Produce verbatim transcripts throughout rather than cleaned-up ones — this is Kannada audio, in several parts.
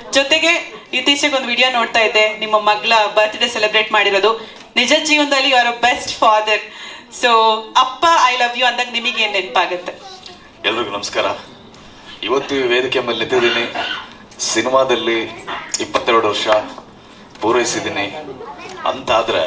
ಜೊತೆಗೆ ಇತ್ತೀಚೆಗೆ ಒಂದು ವಿಡಿಯೋ ನೋಡ್ತಾ ಇದ್ದೆ, ನಿಮ್ಮ ಮಗಳ ಬರ್ತ್ಡೇ ಸೆಲೆಬ್ರೇಟ್ ಮಾಡಿರೋದು. ನಿಜ ಜೀವನದಲ್ಲಿ you are a best father. So ಅಪ್ಪ ಐ ಲವ್ ಯು ಅಂದಾಗ ನಿಮಗೆ ಏನ್ ನೆನಪಾಗುತ್ತೆ? ಎಲ್ರಿಗೂ ನಮಸ್ಕಾರ. ಇವತ್ತು ಈ ವೇದಿಕೆ ಮೇಲೆ ನಿಂತಿದ್ದೀನಿ. ಸಿನಿಮಾದಲ್ಲಿ ಇಪ್ಪತ್ತೆರಡು ವರ್ಷ ಪೂರೈಸಿದ್ದೀನಿ ಅಂತಾದ್ರೆ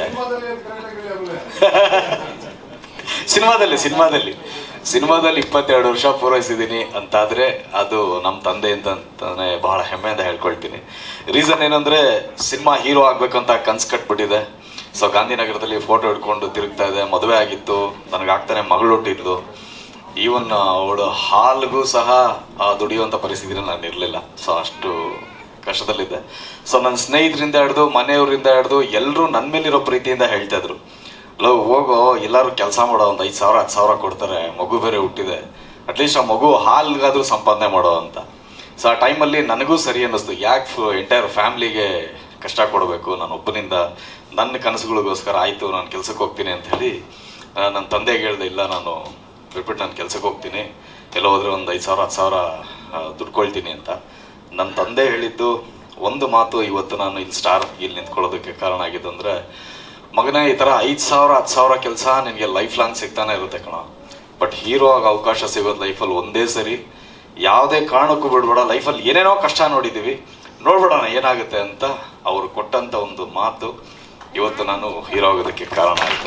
ಸಿನಿಮಾದಲ್ಲಿ ಸಿನಿಮಾದಲ್ಲಿ ಸಿನಿಮಾದಲ್ಲಿ ಇಪ್ಪತ್ತೆರಡು ವರ್ಷ ಪೂರೈಸಿದ್ದೀನಿ ಅಂತಾದ್ರೆ ಅದು ನಮ್ಮ ತಂದೆ ಅಂತಾನೆ ಬಹಳ ಹೆಮ್ಮೆಯಿಂದ ಹೇಳ್ಕೊಳ್ತೀನಿ. ರೀಸನ್ ಏನಂದ್ರೆ ಸಿನಿಮಾ ಹೀರೋ ಆಗ್ಬೇಕಂತ ಕನ್ಸು ಕಟ್ಬಿಟ್ಟಿದೆ. ಸೊ ಗಾಂಧಿನಗರದಲ್ಲಿ ಫೋಟೋ ಹಿಡ್ಕೊಂಡು ತಿರುಗ್ತಾ ಇದೆ. ಮದುವೆ ಆಗಿತ್ತು, ನನಗಾಗ್ತಾನೆ ಮಗಳು ಹುಟ್ಟಿದ್ಲು. ಈವನ್ ಅವಳು ಹಾಲ್ಗೂ ಸಹ ದುಡಿಯುವಂಥ ಪರಿಸ್ಥಿತಿನಲ್ಲಿ ನಾನು ಇರಲಿಲ್ಲ. ಸೊ ಅಷ್ಟು ಕಷ್ಟದಲ್ಲಿದ್ದೆ. ಸೊ ನನ್ನ ಸ್ನೇಹಿತರಿಂದ ಹಿಡ್ದು ಮನೆಯವರಿಂದ ಹಿಡ್ದು ಎಲ್ಲರೂ ನನ್ನ ಮೇಲಿರೋ ಪ್ರೀತಿಯಿಂದ ಹೇಳ್ತಾ ಇದ್ರು, ಲವ್ ಹೋಗೋ ಎಲ್ಲರೂ ಕೆಲಸ ಮಾಡೋ ಒಂದು ಐದು ಸಾವಿರ ಹತ್ತು ಸಾವಿರ ಕೊಡ್ತಾರೆ, ಮಗು ಬೇರೆ ಹುಟ್ಟಿದೆ, ಅಟ್ಲೀಸ್ಟ್ ಆ ಮಗು ಹಾಲ್ಗಾದ್ರೂ ಸಂಪಾದನೆ ಮಾಡೋ ಅಂತ. ಸೊ ಆ ಟೈಮಲ್ಲಿ ನನಗೂ ಸರಿ ಅನ್ನಿಸ್ತು, ಯಾಕೆ ಎಂಟೈರ್ ಫ್ಯಾಮ್ಲಿಗೆ ಕಷ್ಟ ಕೊಡಬೇಕು, ನಾನು ಒಬ್ಬನಿಂದ ನನ್ನ ಕನಸುಗಳಿಗೋಸ್ಕರ ಆಯಿತು ನಾನು ಕೆಲ್ಸಕ್ಕೆ ಹೋಗ್ತೀನಿ ಅಂತ ಹೇಳಿ ನನ್ನ ತಂದೆಗೆ ಹೇಳ್ದೆ, ಇಲ್ಲ ನಾನು ಬಿಟ್ಬಿಟ್ಟು ನಾನು ಕೆಲ್ಸಕ್ಕೆ ಹೋಗ್ತೀನಿ, ಎಲ್ಲ ಹೋದ್ರೆ ಒಂದು ಐದು ಸಾವಿರ ಹತ್ತು ಸಾವಿರ ದುಡ್ಕೊಳ್ತೀನಿ ಅಂತ. ನನ್ನ ತಂದೆ ಹೇಳಿದ್ದು ಒಂದು ಮಾತು ಇವತ್ತು ನಾನು ಇಲ್ಲಿ ಸ್ಟಾರ್ ಇಲ್ಲಿ ನಿಂತ್ಕೊಳ್ಳೋದಕ್ಕೆ ಕಾರಣ ಆಗಿದ್ದು ಅಂದರೆ, ಮಗನೇ ಈ ಥರ ಐದು ಸಾವಿರ ಹತ್ತು ಸಾವಿರ ಕೆಲಸ ನಿನಗೆ ಲೈಫ್ ಲಾಂಗ್ ಸಿಗ್ತಾನೆ ಇರುತ್ತೆ ಕಣ, ಬಟ್ ಹೀರೋ ಆಗಿ ಅವಕಾಶ ಸಿಗೋದು ಲೈಫಲ್ಲಿ ಒಂದೇ ಸರಿ, ಯಾವುದೇ ಕಾರಣಕ್ಕೂ ಬಿಡ್ಬೇಡ, ಲೈಫಲ್ಲಿ ಏನೇನೋ ಕಷ್ಟ ನೋಡಿದ್ದೀವಿ, ನೋಡ್ಬೇಡೋಣ ಏನಾಗುತ್ತೆ ಅಂತ ಅವರು ಕೊಟ್ಟಂಥ ಒಂದು ಮಾತು ಇವತ್ತು ನಾನು ಹೀರೋ ಆಗೋದಕ್ಕೆ ಕಾರಣ ಆಯಿತು.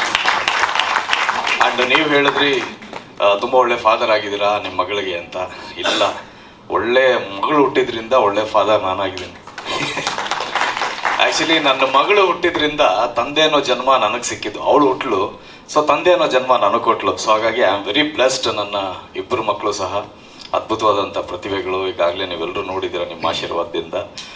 ಆ್ಯಂಡ್ ನೀವು ಹೇಳಿದ್ರಿ ತುಂಬ ಒಳ್ಳೆ ಫಾದರ್ ಆಗಿದ್ದೀರಾ ನಿಮ್ಮ ಮಗಳಿಗೆ ಅಂತ. ಇಲ್ಲ, ಒಳ್ಳೆ ಮಗಳು ಹುಟ್ಟಿದ್ರಿಂದ ಒಳ್ಳೆ ಫಾದರ್ ನಾನಾಗಿದ್ದೀನಿ. ಆ್ಯಕ್ಚುಲಿ ನನ್ನ ಮಗಳು ಹುಟ್ಟಿದ್ರಿಂದ ತಂದೆ ಅನ್ನೋ ಜನ್ಮ ನನಗೆ ಸಿಕ್ಕಿದ್ದು, ಅವಳು ಹುಟ್ಲು, ಸೊ ತಂದೆ ಅನ್ನೋ ಜನ್ಮ ನನಗೆ ಕೊಟ್ಲು. ಸೊ ಹಾಗಾಗಿ ಐ ಆಮ್ ವೆರಿ ಬ್ಲೆಸ್ಡ್. ನನ್ನ ಇಬ್ಬರು ಮಕ್ಕಳು ಸಹ ಅದ್ಭುತವಾದಂಥ ಪ್ರತಿಭೆಗಳು. ಈಗಾಗಲೇ ನೀವೆಲ್ಲರೂ ನೋಡಿದ್ದೀರ ನಿಮ್ಮ ಆಶೀರ್ವಾದದಿಂದ.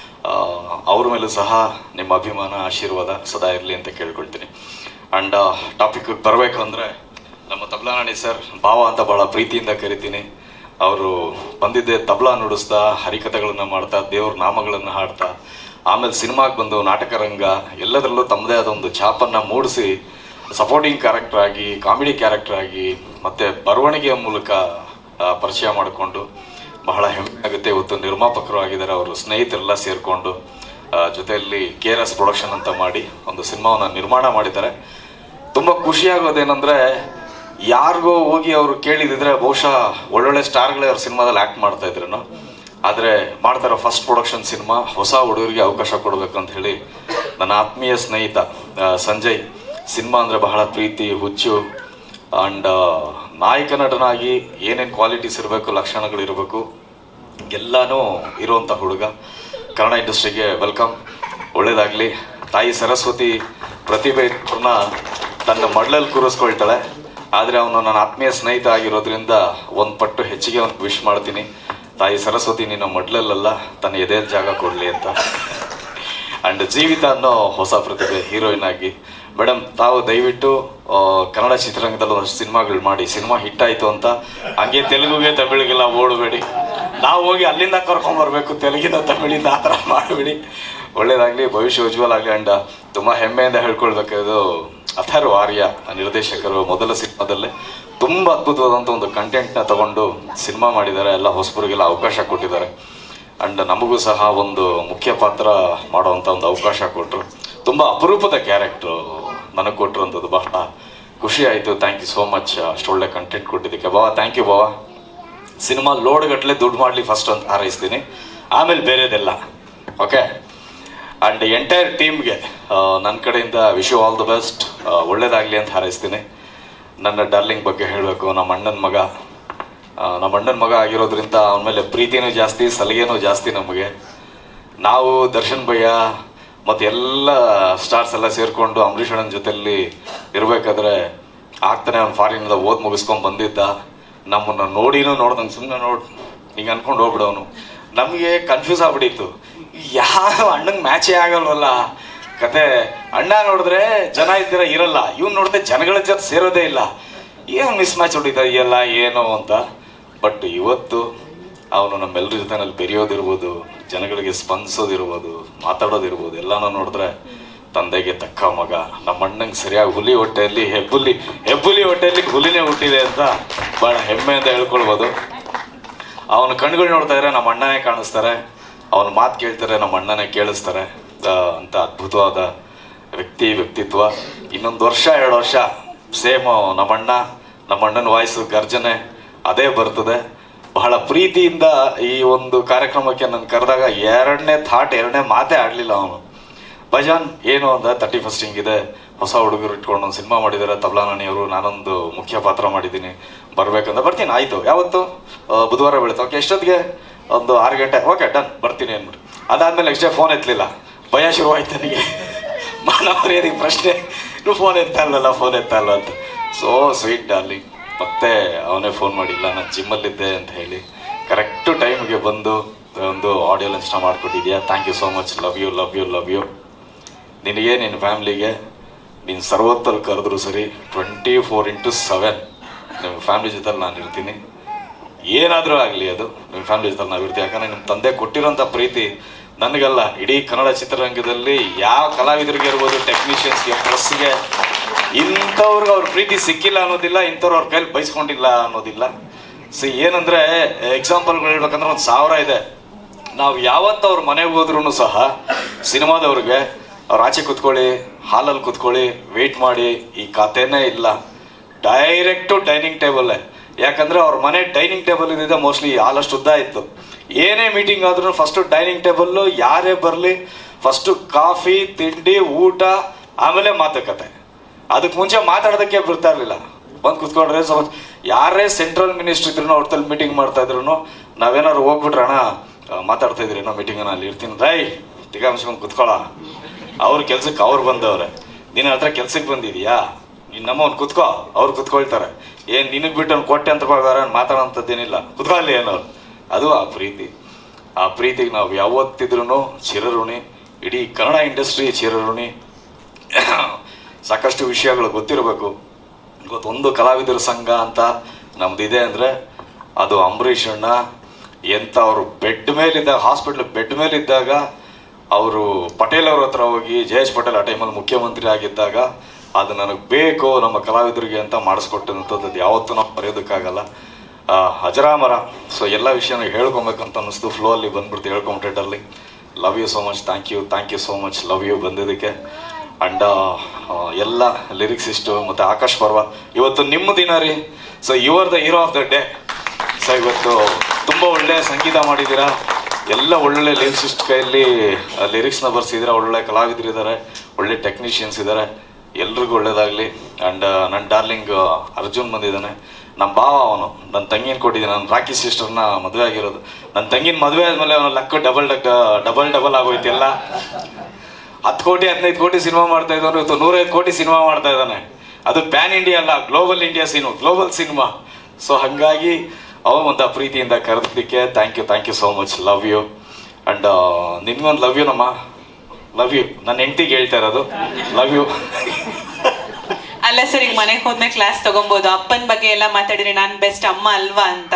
ಅವ್ರ ಮೇಲೂ ಸಹ ನಿಮ್ಮ ಅಭಿಮಾನ ಆಶೀರ್ವಾದ ಸದಾ ಇರಲಿ ಅಂತ ಕೇಳ್ಕೊಳ್ತೀನಿ. ಆ್ಯಂಡ್ ಟಾಪಿಕ್ಗೆ ಬರಬೇಕು ಅಂದರೆ, ನಮ್ಮ ತಬ್ಲಾನಾಣಿ ಸರ್ ಭಾವ ಅಂತ ಭಾಳ ಪ್ರೀತಿಯಿಂದ ಕರಿತೀನಿ. ಅವರು ಬಂದಿದ್ದೆ ತಬ್ಲಾ ನುಡಿಸ್ತಾ, ಹರಿಕಥೆಗಳನ್ನು ಮಾಡ್ತಾ, ದೇವ್ರ ನಾಮಗಳನ್ನು ಹಾಡ್ತಾ, ಆಮೇಲೆ ಸಿನಿಮಾಗೆ ಬಂದು ನಾಟಕ ರಂಗ ಎಲ್ಲದರಲ್ಲೂ ತಮ್ಮದೇ ಆದ ಒಂದು ಛಾಪನ್ನು ಮೂಡಿಸಿ ಸಪೋರ್ಟಿಂಗ್ ಕ್ಯಾರೆಕ್ಟರ್ ಆಗಿ, ಕಾಮಿಡಿ ಕ್ಯಾರೆಕ್ಟರ್ ಆಗಿ, ಮತ್ತು ಬರವಣಿಗೆಯ ಮೂಲಕ ಪರಿಚಯ ಮಾಡಿಕೊಂಡು ಬಹಳ ಹೆಮ್ಮೆ ಆಗುತ್ತೆ. ಇವತ್ತು ನಿರ್ಮಾಪಕರು ಆಗಿದ್ದಾರೆ, ಅವರು ಸ್ನೇಹಿತರೆಲ್ಲ ಸೇರಿಕೊಂಡು ಜೊತೆಯಲ್ಲಿ ಕೆ ಆರ್ ಎಸ್ ಪ್ರೊಡಕ್ಷನ್ ಅಂತ ಮಾಡಿ ಒಂದು ಸಿನಿಮಾವನ್ನು ನಿರ್ಮಾಣ ಮಾಡಿದ್ದಾರೆ. ತುಂಬ ಖುಷಿಯಾಗೋದೇನೆಂದರೆ, ಯಾರಿಗೋ ಹೋಗಿ ಅವರು ಕೇಳಿದಿದ್ರೆ ಬಹುಶಃ ಒಳ್ಳೊಳ್ಳೆ ಸ್ಟಾರ್ಗಳೇ ಅವ್ರ ಸಿನಿಮಾದಲ್ಲಿ ಆ್ಯಕ್ಟ್ ಮಾಡ್ತಾ ಇದ್ರೇನೋ, ಆದರೆ ಮಾಡ್ತಾರೋ ಫಸ್ಟ್ ಪ್ರೊಡಕ್ಷನ್ ಸಿನಿಮಾ, ಹೊಸ ಹುಡುಗರಿಗೆ ಅವಕಾಶ ಕೊಡಬೇಕು ಅಂತ ಹೇಳಿ ನನ್ನ ಆತ್ಮೀಯ ಸ್ನೇಹಿತ ಸಂಜಯ್, ಸಿನಿಮಾ ಅಂದರೆ ಬಹಳ ಪ್ರೀತಿ ಹುಚ್ಚು, ಆ್ಯಂಡ್ ನಾಯಕ ನಟನಾಗಿ ಏನೇನು ಕ್ವಾಲಿಟೀಸ್ ಇರಬೇಕು, ಲಕ್ಷಣಗಳಿರಬೇಕು, ಎಲ್ಲನೂ ಇರುವಂಥ ಹುಡುಗ. ಕನ್ನಡ ಇಂಡಸ್ಟ್ರಿಗೆ ವೆಲ್ಕಮ್, ಒಳ್ಳೇದಾಗಲಿ. ತಾಯಿ ಸರಸ್ವತಿ ಪ್ರತಿಭೆಯನ್ನ ತನ್ನ ಮಡ್ಲಲ್ಲಿ ಕೂರಿಸ್ಕೊಳ್ತಾಳೆ, ಆದರೆ ಅವನು ನನ್ನ ಆತ್ಮೀಯ ಸ್ನೇಹಿತ ಆಗಿರೋದ್ರಿಂದ ಒಂದು ಪಟ್ಟು ಹೆಚ್ಚಿಗೆ ಅವ್ನಿಗೆ ವಿಶ್ ಮಾಡ್ತೀನಿ. ತಾಯಿ ಸರಸ್ವತಿ ನಿನ್ನ ಮಡ್ಲಲ್ಲ, ತನ್ನ ಎದೆಯಲ್ಲಿ ಜಾಗ ಕೊಡಲಿ ಅಂತ. ಆ್ಯಂಡ್ ಜೀವಿತ ಅನ್ನೋ ಹೊಸ ಪ್ರತಿಭೆ ಹೀರೋಯಿನ್ ಆಗಿ. ಮೇಡಮ್, ತಾವು ದಯವಿಟ್ಟು ಕನ್ನಡ ಚಿತ್ರರಂಗದಲ್ಲಿ ಒಂದಷ್ಟು ಸಿನಿಮಾಗಳು ಮಾಡಿ, ಸಿನಿಮಾ ಹಿಟ್ ಆಯಿತು ಅಂತ ಹಂಗೆ ತೆಲುಗುಗೆ ತಮಿಳಿಗೆಲ್ಲ ಓಡಬೇಡಿ, ನಾವು ಹೋಗಿ ಅಲ್ಲಿಂದ ಕರ್ಕೊಂಬರ್ಬೇಕು ತೆಲುಗಿನ ತಮಿಳಿಂದ, ಆ ಥರ ಮಾಡಬೇಡಿ. ಒಳ್ಳೇದಾಗಲಿ, ಭವಿಷ್ಯ ಉಜ್ವಲ ಆಗಲಿ. ಆ್ಯಂಡ್ ತುಂಬ ಹೆಮ್ಮೆಯಿಂದ ಹೇಳ್ಕೊಳ್ಬೇಕಾದ್ರು ಅಥರ್ವ ಆರ್ಯ ನಿರ್ದೇಶಕರು ಮೊದಲ ಸಿನಿಮಾದಲ್ಲೇ ತುಂಬ ಅದ್ಭುತವಾದಂಥ ಒಂದು ಕಂಟೆಂಟ್ನ ತಗೊಂಡು ಸಿನಿಮಾ ಮಾಡಿದ್ದಾರೆ, ಎಲ್ಲ ಹೊಸಬರಿಗೆಲ್ಲ ಅವಕಾಶ ಕೊಟ್ಟಿದ್ದಾರೆ. ಆ್ಯಂಡ್ ನಮಗೂ ಸಹ ಒಂದು ಮುಖ್ಯ ಪಾತ್ರ ಮಾಡುವಂಥ ಒಂದು ಅವಕಾಶ ಕೊಟ್ಟರು. ತುಂಬ ಅಪರೂಪದ ಕ್ಯಾರೆಕ್ಟ್ರು ನನಗೆ ಕೊಟ್ಟಿರೋಂಥದ್ದು ಬಹಳ ಖುಷಿ ಆಯಿತು. ಥ್ಯಾಂಕ್ ಯು ಸೋ ಮಚ್, ಅಷ್ಟು ಒಳ್ಳೆ ಕಂಟೆಂಟ್ ಕೊಟ್ಟಿದ್ದಕ್ಕೆ ಬಾವ. ಥ್ಯಾಂಕ್ ಯು ಬಾವ. ಸಿನಿಮಾ ಲೋಡ್ಗಟ್ಟಲೆ ದುಡ್ಡು ಮಾಡಲಿ ಫಸ್ಟ್ ಅಂತ ಹಾರೈಸ್ತೀನಿ, ಆಮೇಲೆ ಬೇರೆದೆಲ್ಲ. ಓಕೆ. ಆ್ಯಂಡ್ ಎಂಟೈರ್ ಟೀಮ್ಗೆ ನನ್ನ ಕಡೆಯಿಂದ wish you all the best, ಒಳ್ಳೇದಾಗಲಿ ಅಂತ ಹಾರೈಸ್ತೀನಿ. ನನ್ನ ಡಾರ್ಲಿಂಗ್ ಬಗ್ಗೆ ಹೇಳಬೇಕು, ನಮ್ಮ ಅಣ್ಣನ ಮಗ ನಮ್ಮ ಅಣ್ಣನ ಮಗ ಆಗಿರೋದ್ರಿಂದ ಅವನ ಮೇಲೆ ಪ್ರೀತಿನೂ ಜಾಸ್ತಿ, ಸಲಿಗೆನೂ ಜಾಸ್ತಿ ನಮಗೆ. ನಾವು ದರ್ಶನ್ ಭಯ್ಯ ಮತ್ತು ಎಲ್ಲ ಸ್ಟಾರ್ಸ್ ಎಲ್ಲ ಸೇರಿಕೊಂಡು ಅಂಬರೀಷ್ ಅಣ್ಣನ ಜೊತೆಯಲ್ಲಿ ಇರಬೇಕಾದ್ರೆ ಆಗ್ತಾನೆ ಅವ್ನು ಫಾರಿನಿಂದ ಓದಿ ಮುಗಿಸ್ಕೊಂಡು ಬಂದಿದ್ದ. ನಮ್ಮನ್ನು ನೋಡಿನೂ ನೋಡ್ದಂಗೆ ಸುಮ್ಮನೆ ನೋಡಿ ಹಿಂಗೆ ಅನ್ಕೊಂಡು ಹೋಗ್ಬಿಡೋನು. ನಮಗೆ ಕನ್ಫ್ಯೂಸ್ ಆಗ್ಬಿಟ್ಟಿತ್ತು, ಯಾವ ಅಣ್ಣಂಗೆ ಮ್ಯಾಚೇ ಆಗಲ್ವಲ್ಲ ಕತೆ. ಅಣ್ಣ ನೋಡಿದ್ರೆ ಜನ ಇದ್ದೀರ ಇರಲ್ಲ, ಇವ್ನು ನೋಡಿದ್ರೆ ಜನಗಳ ಜೊತೆ ಸೇರೋದೇ ಇಲ್ಲ, ಏನು ಮಿಸ್ ಮ್ಯಾಚ್ ಹೊಡಿತಾ ಇದೆಯಲ್ಲ ಏನೋ ಅಂತ. ಬಟ್ ಇವತ್ತು ಅವನು ನಮ್ಮೆಲ್ಲರ ಜೊತೆನಲ್ಲಿ ಬೆರೆಯೋದಿರ್ಬೋದು, ಜನಗಳಿಗೆ ಸ್ಪಂದಿಸೋದಿರ್ಬೋದು, ಮಾತಾಡೋದಿರ್ಬೋದು, ಎಲ್ಲನೂ ನೋಡಿದ್ರೆ ತಂದೆಗೆ ತಕ್ಕ ಮಗ. ನಮ್ಮ ಅಣ್ಣಂಗೆ ಸರಿಯಾಗಿ ಹುಲಿ ಹೊಟ್ಟೆಯಲ್ಲಿ ಹೆಬ್ಬುಲಿ ಹೆಬ್ಬುಲಿ ಹೊಟ್ಟೆಯಲ್ಲಿ ಹುಲಿನೇ ಹುಟ್ಟಿದೆ ಅಂತ ಭಾಳ ಹೆಮ್ಮೆಯಿಂದ ಹೇಳ್ಕೊಳ್ಬೋದು. ಅವನ ಕಣ್ಗಳು ನೋಡ್ತಾ ಇದ್ರೆ ನಮ್ಮ ಅಣ್ಣನೇ ಕಾಣಿಸ್ತಾರೆ. ಅವನ ಮಾತು ಕೇಳ್ತಾರೆ, ನಮ್ಮ ಅಣ್ಣನೇ ಕೇಳಿಸ್ತಾರೆ ಅಂತ ಅದ್ಭುತವಾದ ವ್ಯಕ್ತಿ, ವ್ಯಕ್ತಿತ್ವ. ಇನ್ನೊಂದು ವರ್ಷ ಎರಡು ವರ್ಷ ಸೇಮ್ ನಮ್ಮಣ್ಣ ನಮ್ಮ ಅಣ್ಣನ ವಾಯ್ಸು ಗರ್ಜನೆ ಅದೇ ಬರ್ತದೆ. ಬಹಳ ಪ್ರೀತಿಯಿಂದ ಈ ಒಂದು ಕಾರ್ಯಕ್ರಮಕ್ಕೆ ನಾನು ಕರೆದಾಗ ಎರಡನೇ ಥಾಟ್ ಎರಡನೇ ಮಾತೇ ಆಡಲಿಲ್ಲ ಅವನು. ಭಜನ್ ಏನು ಅಂದ, ತರ್ಟಿ ಫಸ್ಟ್ ಹಿಂಗಿದೆ, ಹೊಸ ಹುಡುಗರು ಇಟ್ಕೊಂಡು ಒಂದು ಸಿನಿಮಾ ಮಾಡಿದ್ದಾರೆ ತಬ್ಲಾ ನಾಣಿಯವರು, ನಾನೊಂದು ಮುಖ್ಯ ಪಾತ್ರ ಮಾಡಿದ್ದೀನಿ, ಬರ್ಬೇಕಂತ. ಬರ್ತೀನಿ, ಆಯಿತು. ಯಾವತ್ತು? ಬುಧವಾರ ಬೀಳುತ್ತೆ. ಓಕೆ, ಎಷ್ಟೊತ್ತಿಗೆ? ಒಂದು ಆರು ಗಂಟೆ. ಓಕೆ ಡನ್, ಬರ್ತೀನಿ ಅಂದ್ಬಿಟ್ಟು ಅದಾದ್ಮೇಲೆ ನೆಕ್ಸ್ಟ್ ಡೇ ಫೋನ್ ಎತ್ತಲಿಲ್ಲ. ಭಯ ಶುರುವಾಯ್ತು ನನಗೆ, ಮಾನವರಿಗೆ ಪ್ರಶ್ನೆ, ನೀವು ಫೋನ್ ಎತ್ತ ಅಲ್ಲಲ್ಲ ಫೋನ್ ಎತ್ತ ಅಲ್ಲ ಅಂತ. So sweet darling. ಮತ್ತೆ ಅವನೇ ಫೋನ್ ಮಾಡಿಲ್ಲ, ನಾನು ಜಿಮ್ಮಲ್ಲಿದ್ದೆ ಅಂತ ಹೇಳಿ ಕರೆಕ್ಟು ಟೈಮ್ಗೆ ಬಂದು ಒಂದು ಆಡಿಯೋ ಲಂಚ್ನ ಮಾಡಿಕೊಟ್ಟಿದ್ಯಾ. Thank you so much. Love you love you love you. ನಿನಗೆ, ನಿನ್ನ ಫ್ಯಾಮ್ಲಿಗೆ, ನೀನು ಸರ್ವತ್ತಲ್ಲಿ ಕರೆದ್ರು ಸರಿ, ಟ್ವೆಂಟಿ ಫೋರ್ ಇಂಟು ಸೆವೆನ್ ನಿಮ್ಮ ಫ್ಯಾಮ್ಲಿ ಜೊತೆಲಿ ನಾನು ಇರ್ತೀನಿ. ಏನಾದರೂ ಆಗಲಿ ಅದು ನಿಮ್ಮ ಫ್ಯಾಮ್ಲಿ ಜೊತೆಲಿ ನಾವು ಇರ್ತೀವಿ. ಯಾಕಂದರೆ ನಿಮ್ಮ ತಂದೆ ಕೊಟ್ಟಿರೋಂಥ ಪ್ರೀತಿ ನನಗಲ್ಲ, ಇಡೀ ಕನ್ನಡ ಚಿತ್ರರಂಗದಲ್ಲಿ ಯಾವ ಕಲಾವಿದರಿಗೆ ಇರ್ಬೋದು, ಟೆಕ್ನಿಷಿಯನ್ಸ್ಗೆ, ಪ್ರೆಸ್ಗೆ, ಇಂಥವ್ರಿಗೆ ಅವ್ರ ಪ್ರೀತಿ ಸಿಕ್ಕಿಲ್ಲ ಅನ್ನೋದಿಲ್ಲ, ಇಂಥವ್ರು ಅವ್ರ ಕೈಲಿ ಬಯಸ್ಕೊಂಡಿಲ್ಲ ಅನ್ನೋದಿಲ್ಲ. ಸೊ ಏನಂದರೆ ಎಕ್ಸಾಂಪಲ್ಗಳು ಹೇಳ್ಬೇಕಂದ್ರೆ ಒಂದು ಸಾವಿರ ಇದೆ. ನಾವು ಯಾವತ್ತು ಅವ್ರ ಮನೆಗೆ ಹೋದ್ರೂ ಸಹ ಸಿನಿಮಾದವ್ರಿಗೆ ಅವ್ರು ಆಚೆ ಕೂತ್ಕೊಳ್ಳಿ, ಹಾಲಲ್ಲಿ ಕೂತ್ಕೊಳ್ಳಿ, ವೆಯ್ಟ್ ಮಾಡಿ, ಈ ಕಥೆನೇ ಇಲ್ಲ. ಡೈರೆಕ್ಟು ಡೈನಿಂಗ್ ಟೇಬಲ್ಲೇ. ಯಾಕಂದರೆ ಅವ್ರ ಮನೆ ಡೈನಿಂಗ್ ಟೇಬಲ್ ಇದ್ದಿದ್ದೆ ಮೋಸ್ಟ್ಲಿ ಹಾಲಷ್ಟು ಉದ್ದ ಇತ್ತು. ಏನೇ ಮೀಟಿಂಗ್ ಆದ್ರೂ ಫಸ್ಟು ಡೈನಿಂಗ್ ಟೇಬಲ್ಲು, ಯಾರೇ ಬರಲಿ ಫಸ್ಟು ಕಾಫಿ, ತಿಂಡಿ, ಊಟ, ಆಮೇಲೆ ಮಾತುಕತೆ. ಅದಕ್ಕೆ ಮುಂಚೆ ಮಾತಾಡೋದಕ್ಕೆ ಬರ್ತಾ ಇರಲಿಲ್ಲ. ಬಂದು ಕುತ್ಕೊಂಡ್ರೆ ಸ್ವಲ್ಪ ಯಾರೇ ಸೆಂಟ್ರಲ್ ಮಿನಿಸ್ಟ್ರ್ ಇದ್ರು ಅವ್ರ ತಲೆ ಮೀಟಿಂಗ್ ಮಾಡ್ತಾ ಇದ್ರು, ನಾವೇನಾದ್ರು ಹೋಗ್ಬಿಟ್ರೆ ಅಣ್ಣ ಮಾತಾಡ್ತಾ ಇದ್ರಿ ಏನೋ ಮೀಟಿಂಗ್, ಅಲ್ಲಿ ಇರ್ತೀನಿ ರೈ ತಿಗಾಮಿಸ್ಕೊಂಡು ಕುತ್ಕೊಳ್ಳೋ, ಅವ್ರ ಕೆಲ್ಸಕ್ಕೆ ಅವ್ರು ಬಂದವ್ರೆ, ನೀನು ಹತ್ರ ಕೆಲ್ಸಕ್ಕೆ ಬಂದಿದೀಯಾ, ನೀನು ನಮ್ಮವ್ನು ಕುತ್ಕೋ, ಅವ್ರು ಕುತ್ಕೊಳ್ತಾರೆ. ಏನು ನಿನಗೆ ಬಿಟ್ಟು ಅವ್ನು ಕೊಟ್ಟೆ ಅಂತ ಬೇರೆ ಮಾತಾಡೋಂಥದ್ದೇನಿಲ್ಲ, ಕುತ್ಕೊಳ್ಳಿ ಏನವ್ರು. ಅದು ಆ ಪ್ರೀತಿ. ಆ ಪ್ರೀತಿಗೆ ನಾವು ಯಾವತ್ತಿದ್ರೂ ಚಿರಋಣಿ. ಇಡೀ ಕನ್ನಡ ಇಂಡಸ್ಟ್ರಿ ಚಿರಋಣಿ. ಸಾಕಷ್ಟು ವಿಷಯಗಳು ಗೊತ್ತಿರಬೇಕು. ಇವತ್ತು ಒಂದು ಕಲಾವಿದರ ಸಂಘ ಅಂತ ನಮ್ದಿದೆ ಅಂದರೆ ಅದು ಅಂಬರೀಷ್ ಅಣ್ಣ ಎಂಥ ಅವರು ಬೆಡ್ ಮೇಲಿದ್ದಾಗ, ಹಾಸ್ಪಿಟ್ಲ್ ಬೆಡ್ ಮೇಲಿದ್ದಾಗ ಅವರು ಪಟೇಲ್ ಅವ್ರ ಹತ್ರ ಹೋಗಿ, ಜಯೇಶ್ ಪಟೇಲ್ ಆ ಟೈಮಲ್ಲಿ ಮುಖ್ಯಮಂತ್ರಿ ಆಗಿದ್ದಾಗ, ಅದು ನನಗೆ ಬೇಕು ನಮ್ಮ ಕಲಾವಿದರಿಗೆ ಅಂತ ಮಾಡಿಸ್ಕೊಟ್ಟಂಥದ್ದು ಯಾವತ್ತೂ ನಾವು ಮರೆಯೋದಕ್ಕಾಗಲ್ಲ. ಅಜರಾಮರ. ಸೊ ಎಲ್ಲ ವಿಷಯನ ಹೇಳ್ಕೊಬೇಕಂತ ಅನ್ನಿಸ್ತು, ಫ್ಲೋ ಅಲ್ಲಿ ಬಂದ್ಬಿಡ್ತು ಹೇಳ್ಕೊಂಬಿಟ್ಟಲ್ಲಿ. Love you so much. Thank you thank you so much. Love you ಬಂದಿದ್ದಕ್ಕೆ. ಅಂಡ್ ಎಲ್ಲ ಲಿರಿಕ್ಸಿಸ್ಟು ಮತ್ತು ಆಕಾಶ್ ಪರ್ವ, ಇವತ್ತು ನಿಮ್ಮ ದಿನ ರೀ. So you are the hero of the day. ಸೊ ಇವತ್ತು ತುಂಬ ಒಳ್ಳೆ ಸಂಗೀತ ಮಾಡಿದ್ದೀರಾ, ಎಲ್ಲ ಒಳ್ಳೊಳ್ಳೆ ಲಿರಿಕ್ಸಿಸ್ಟ್ ಕೈಯಲ್ಲಿ ಲಿರಿಕ್ಸ್ನ ಬರ್ಸಿದ್ದೀರಾ, ಒಳ್ಳೊಳ್ಳೆ ಕಲಾವಿದರಿದ್ದಾರೆ, ಒಳ್ಳೆ ಟೆಕ್ನಿಷಿಯನ್ಸ್ ಇದ್ದಾರೆ. ಎಲ್ರಿಗೂ ಒಳ್ಳೇದಾಗಲಿ. ಆ್ಯಂಡ್ ನನ್ನ ಡಾರ್ಲಿಂಗ್ ಅರ್ಜುನ್ ಬಂದಿದ್ದಾನೆ, ನಮ್ಮ ಭಾವ. ಅವನು ನನ್ನ ತಂಗಿನ ಕೊಟ್ಟಿದ್ದಾನೆ, ನನ್ನ ರಾಕಿ ಸಿಸ್ಟರ್ನ ಮದುವೆ ಆಗಿರೋದು. ನನ್ನ ತಂಗಿನ ಮದುವೆ ಆದಮೇಲೆ ಅವನು ಲಕ್ಕ ಡಬಲ್ ಡಗ್ ಡಬಲ್ ಡಬಲ್ ಆಗೋಯ್ತು ಎಲ್ಲ. ಹತ್ತು ಕೋಟಿ ಹದಿನೈದು ಕೋಟಿ ಸಿನಿಮಾ ಮಾಡ್ತಾ ಇದ್ದಾನೆ, ಇವತ್ತು ನೂರೈದು ಕೋಟಿ ಸಿನಿಮಾ ಮಾಡ್ತಾ ಇದ್ದಾನೆ. ಅದು ಪ್ಯಾನ್ ಇಂಡಿಯಾ ಅಲ್ಲ, global India cinema, global cinema. So ಹಾಗಾಗಿ ಅವ ಒಂದು ಪ್ರೀತಿಯಿಂದ ಕರೆದಕ್ಕೆ thank you thank you so much. Love you. And ನಿನ್ಗೊಂದು ಲವ್ ಯು ನಮ್ಮ ಲವ್ ಯು. ನನ್ನ ಹೆಂಡತಿಗೆ ಹೇಳ್ತಾ ಇರೋದು ಲವ್ ಯು. ಅಲ್ಲ ಸರ್, ಈಗ ಮನೆಗೆ ಹೋದ್ಮೇಲೆ ಕ್ಲಾಸ್ ತಗೊಬೋದು, ಅಪ್ಪನ ಬಗ್ಗೆ ಎಲ್ಲ ಮಾತಾಡಿರಿ, ನಾನು ಬೆಸ್ಟ್ ಅಮ್ಮ ಅಲ್ವಾ ಅಂತ.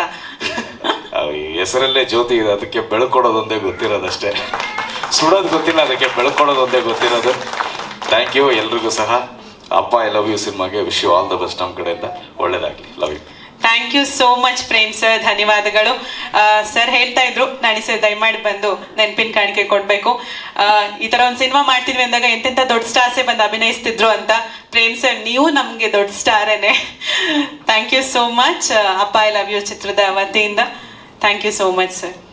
ಹೆಸರಲ್ಲೇ ಜ್ಯೋತಿ ಇದೆ, ಅದಕ್ಕೆ ಬೆಳ್ಕೊಡೋದೊಂದೇ ಗೊತ್ತಿರೋದಷ್ಟೇ, ಸುಡೋದು ಗೊತ್ತಿಲ್ಲ, ಅದಕ್ಕೆ ಬೆಳ್ಕೊಡೋದೊಂದೇ ಗೊತ್ತಿರೋದು. ಥ್ಯಾಂಕ್ ಯು ಎಲ್ರಿಗೂ ಸಹ. ಅಪ್ಪ ಐ ಲವ್ ಯು ಸಿನಿಮಾಗೆ wish you all the best ನಮ್ಮ ಕಡೆಯಿಂದ. ಒಳ್ಳೇದಾಗಲಿ. Love you. Thank you so much Prem sir, ಧನ್ಯವಾದಗಳು. ಸರ್ ಹೇಳ್ತಾ ಇದ್ರು, ನಾಣಿ ಸರ್ ದಯಮಾಡಿ ಬಂದು ನೆನಪಿನ ಕಾಣಿಕೆ ಕೊಡಬೇಕು, ಈ ಥರ ಒಂದು ಸಿನಿಮಾ ಮಾಡ್ತಿದ್ವಿ ಅಂದಾಗ ಎಂತೆಂಥ ದೊಡ್ಡ ಸ್ಟಾರ್ಸೇ ಬಂದು ಅಭಿನಯಿಸ್ತಿದ್ರು ಅಂತ. ಪ್ರೇಮ್ ಸರ್, ನೀವು ನಮಗೆ ದೊಡ್ಡ ಸ್ಟಾರೇನೆ. Thank you so much. ಅಪ್ಪ ಐ ಲವ್ ಯು ಚಿತ್ರದ ವತಿಯಿಂದ thank you so much sir.